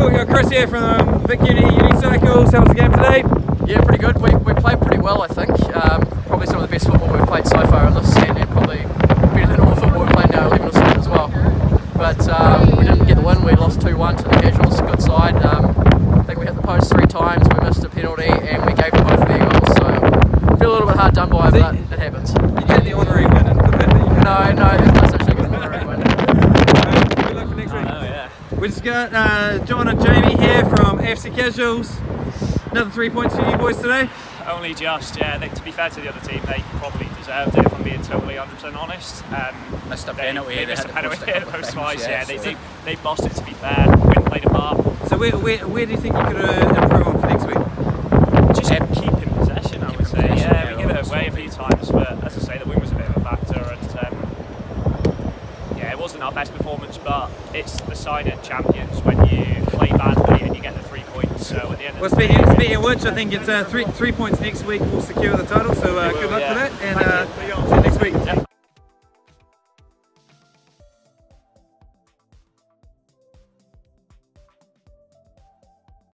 Cool, we got Chris here from Vic Uni Cycles. How was the game today? Yeah, pretty good. We played pretty well, I think. Probably some of the best football we've played so far in this season, and probably better than all the football we've played in our 11 or so as well. But we didn't get the win. We lost 2-1 to the Casuals. Good side. I think we hit the post 3 times. We missed a penalty, and we gave them both their goals. So I feel a little bit hard done by, but it happens. You get the honorary win and the fact that you No, there's no such thing as an honorary win. Good luck for next week. We just got John and Jamie here from AFC Casuals. Another 3 points for you boys today? Only just, yeah. To be fair to the other team, they probably deserved it, if I'm being totally 100% honest. Missed a penalty. They missed a penalty, hit the post twice, yeah. They bossed it, to be fair. Wind played a part. So where do you think you could improve on for next week? Just keep in possession, I would say. Yeah, we give it away a few times, but as I say, the win was a bit of a factor, and yeah, it wasn't our best performance, but it's the sign of champions when you play badly and you get the 3 points. So at the end of speaking of which, I think it's 3 points next week will secure the title. So good luck for that, and